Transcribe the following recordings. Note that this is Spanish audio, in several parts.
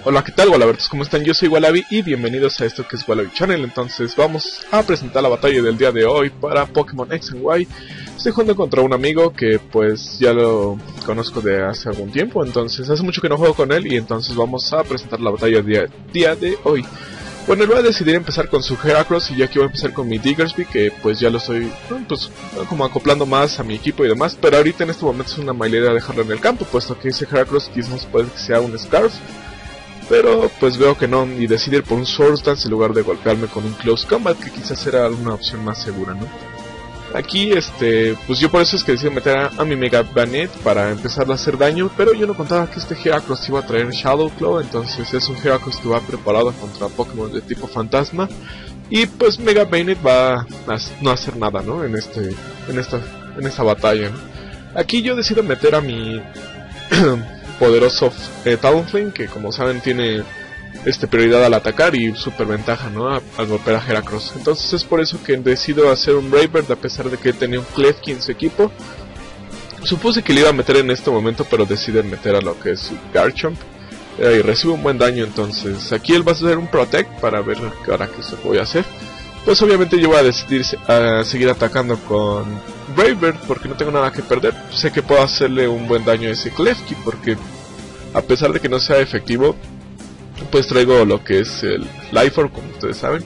Hola, ¿qué tal, Wallabertos? ¿Cómo están? Yo soy Wallaby y bienvenidos a esto que es Wallaby Channel. Entonces vamos a presentar la batalla del día de hoy para Pokémon X y. Estoy jugando contra un amigo que pues ya lo conozco de hace algún tiempo, entonces hace mucho que no juego con él y entonces vamos a presentar la batalla del día de hoy. Bueno, él va a decidir empezar con su Heracross y yo aquí voy a empezar con mi Diggersby, que pues ya lo estoy pues como acoplando más a mi equipo y demás, pero ahorita en este momento es una mala idea dejarlo en el campo, puesto que ese Heracross quizás puede que sea un Scarf. Pero pues veo que no, y decido ir por un Swords Dance en lugar de golpearme con un Close Combat, que quizás era una opción más segura, ¿no? Aquí, pues yo por eso es que decidí meter a mi Mega Bayonet para empezar a hacer daño, pero yo no contaba que este Heracross iba a traer Shadow Claw, entonces es un Heracross que va preparado contra Pokémon de tipo Fantasma, y pues Mega Bayonet va a no hacer nada, ¿no? En esta batalla, ¿no? Aquí yo decido meter a mi poderoso Talonflame, que como saben tiene prioridad al atacar y super ventaja, ¿no? Al golpear a Heracross. Entonces es por eso que decido hacer un Brave Bird, a pesar de que tenía un Klefki en su equipo. Supuse que le iba a meter en este momento, pero deciden meter a lo que es su Garchomp y recibe un buen daño. Entonces aquí él va a hacer un Protect para ver ahora qué se voy a hacer. Pues obviamente yo voy a decidir a seguir atacando con Brave Bird porque no tengo nada que perder. Sé que puedo hacerle un buen daño a ese Klefki porque a pesar de que no sea efectivo, pues traigo lo que es el Life Orb, como ustedes saben.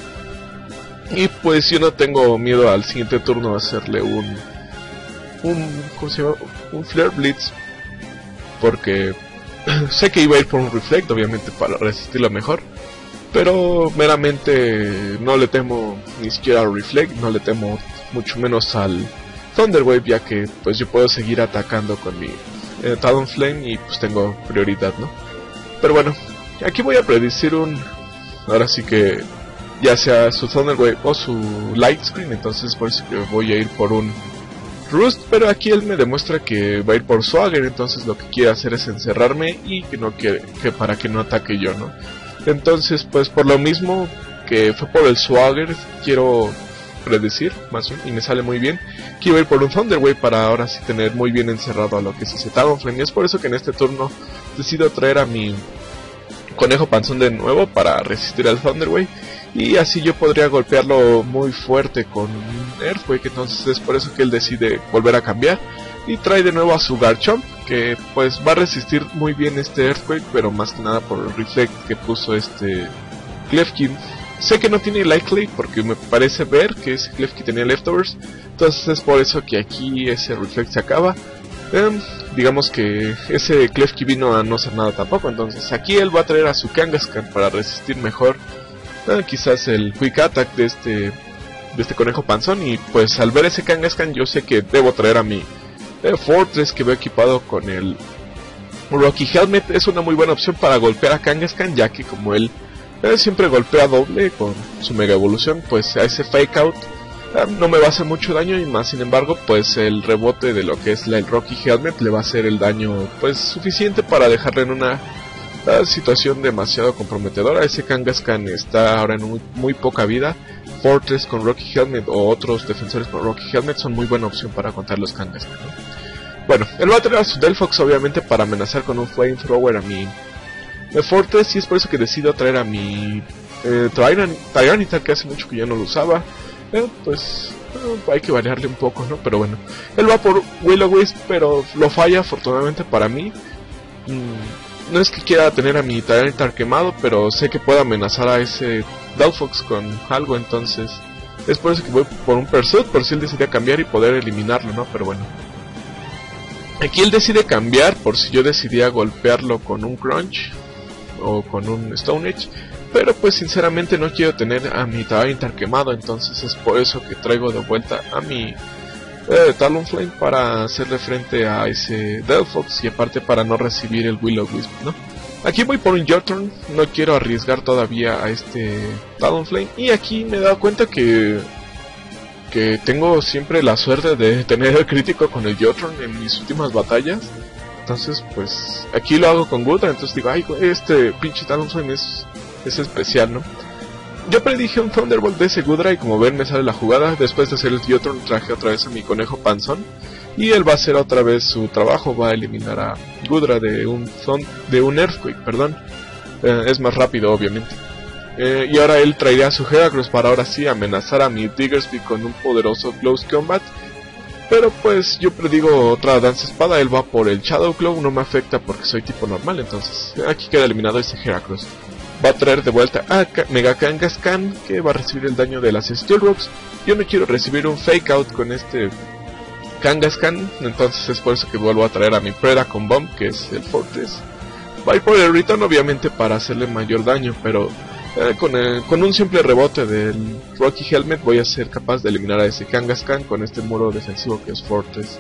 Y pues yo no tengo miedo al siguiente turno a hacerle ¿cómo se llama? Un Flare Blitz, porque sé que iba a ir por un Reflect, obviamente para resistirlo mejor. Pero meramente no le temo ni siquiera al Reflect, no le temo mucho menos al Thunder Wave, ya que pues yo puedo seguir atacando con mi Talonflame y pues tengo prioridad, ¿no? Pero bueno, aquí voy a predecir ahora sí que ya sea su Thunder Wave o su Light Screen, entonces por eso que voy a ir por un Roost, pero aquí él me demuestra que va a ir por Swagger, entonces lo que quiere hacer es encerrarme y que para que no ataque yo, ¿no? Entonces pues por lo mismo que fue por el Swagger, quiero predecir más bien, y me sale muy bien, quiero ir por un Thunder Wave para ahora sí tener muy bien encerrado a lo que es ese Talonflame, y es por eso que en este turno decido traer a mi Conejo Panzón de nuevo para resistir al Thunder Wave, y así yo podría golpearlo muy fuerte con Earthquake. Entonces es por eso que él decide volver a cambiar y trae de nuevo a su Garchomp, que pues va a resistir muy bien este Earthquake, pero más que nada por el Reflect que puso Klefki. Sé que no tiene Light Clay porque me parece ver que ese Klefki tenía Leftovers, entonces es por eso que aquí ese Reflect se acaba. Digamos que ese Klefki vino a no hacer nada tampoco, entonces aquí él va a traer a su Kangaskhan para resistir mejor quizás el Quick Attack de este Conejo Panzón. Y pues al ver ese Kangaskhan yo sé que debo traer a mi Fortress, que veo equipado con el Rocky Helmet. Es una muy buena opción para golpear a Kangaskhan, ya que como él siempre golpea doble con su Mega Evolución, pues a ese Fake Out no me va a hacer mucho daño, y más sin embargo pues el rebote de lo que es el Rocky Helmet le va a hacer el daño pues suficiente para dejarle en una situación demasiado comprometedora. Ese Kangaskhan está ahora en muy poca vida. Fortress con Rocky Helmet o otros defensores con Rocky Helmet son muy buena opción para contar los Kangaskhan, ¿no? Bueno, él va a traer a su Delphox obviamente para amenazar con un Flamethrower a mi Fortress, y es por eso que decido traer a mi Tyranitar, que hace mucho que ya no lo usaba. Pues hay que variarle un poco, ¿no? Pero bueno, él va por Will-O-Wisp, pero lo falla afortunadamente para mí. No es que quiera tener a mi Tyranitar quemado, pero sé que puedo amenazar a ese Delphox con algo, entonces es por eso que voy por un Pursuit, por si él decide cambiar y poder eliminarlo, ¿no? Pero bueno, aquí él decide cambiar por si yo decidía golpearlo con un Crunch o con un Stone Edge, pero pues sinceramente no quiero tener a mi Tyranitar quemado, entonces es por eso que traigo de vuelta a mi Talonflame para hacerle frente a ese Delphox, y aparte para no recibir el Will-O-Wisp, ¿no? Aquí voy por un Jotron, no quiero arriesgar todavía a este Talonflame, y aquí me he dado cuenta que tengo siempre la suerte de tener el crítico con el Jotron en mis últimas batallas. Entonces pues aquí lo hago con Gudra, entonces digo, ay, este pinche Talonflame es especial, ¿no? Yo predije un Thunderbolt de ese Gudra y como ven me sale la jugada. Después de hacer el Jotron traje otra vez a mi Conejo Panzón y él va a hacer otra vez su trabajo, va a eliminar a Gudra de un Earthquake, perdón. es más rápido obviamente. Y ahora él traería su Heracross para ahora sí amenazar a mi Diggersby con un poderoso Close Combat. Pero pues yo predigo otra danza espada, él va por el Shadow Claw, no me afecta porque soy tipo normal, entonces aquí queda eliminado ese Heracross. Va a traer de vuelta a Mega Kangaskhan, que va a recibir el daño de las Steel Rocks. Yo no quiero recibir un Fake Out con este Kangaskhan, entonces es por eso que vuelvo a traer a mi Predacon Bomb, que es el Fortress. Va a ir por el Return obviamente para hacerle mayor daño, pero con un simple rebote del Rocky Helmet voy a ser capaz de eliminar a ese Kangaskhan con este muro defensivo que es Fortress.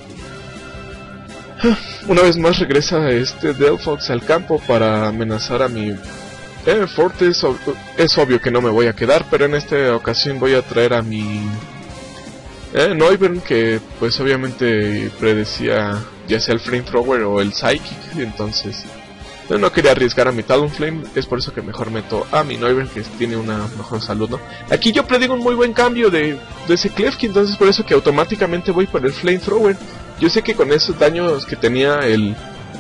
Una vez más regresa este Delphox al campo para amenazar a mi Fortress. Es obvio que no me voy a quedar, pero en esta ocasión voy a traer a mi Noivern, que pues obviamente predecía ya sea el Flamethrower o el Psychic, entonces no quería arriesgar a mi Talonflame, es por eso que mejor meto a mi Noivern, que tiene una mejor salud, ¿no? Aquí yo predigo un muy buen cambio de ese Klefki, entonces por eso que automáticamente voy por el Flamethrower. Yo sé que con esos daños que tenía el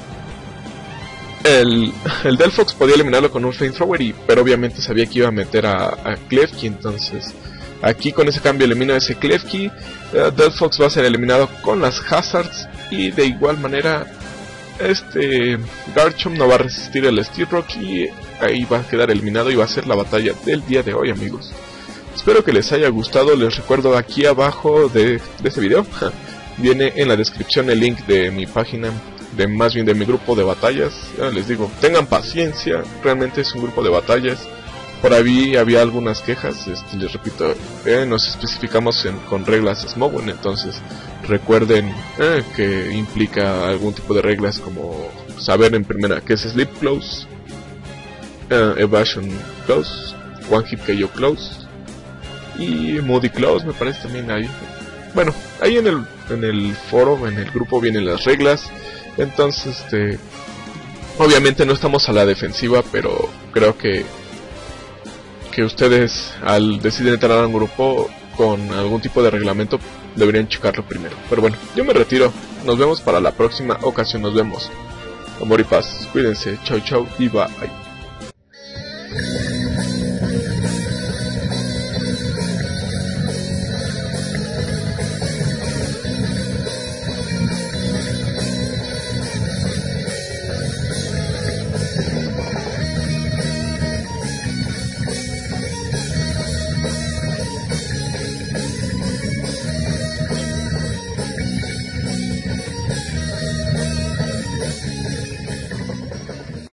Delphox podía eliminarlo con un Flamethrower, pero obviamente sabía que iba a meter a Klefki, entonces aquí con ese cambio elimino a ese Klefki. Delphox va a ser eliminado con las Hazards y de igual manera este Garchomp no va a resistir el Steel Rock y ahí va a quedar eliminado y va a ser la batalla del día de hoy, amigos. Espero que les haya gustado. Les recuerdo aquí abajo de este video viene en la descripción el link de mi página, más bien de mi grupo de batallas. Les digo, tengan paciencia, realmente es un grupo de batallas. Por ahí había algunas quejas, les repito, nos especificamos con reglas Smogon, entonces recuerden que implica algún tipo de reglas como saber en primera qué es Sleep Close, Evasion Close, One Hit KO Close y Moody Close, me parece también ahí. Bueno, ahí en el foro, en el grupo vienen las reglas, entonces obviamente no estamos a la defensiva, pero creo que ustedes al decidir entrar a un grupo con algún tipo de reglamento deberían checarlo primero. Pero bueno, yo me retiro, nos vemos para la próxima ocasión, nos vemos. Amor y paz, cuídense, chau chau y bye.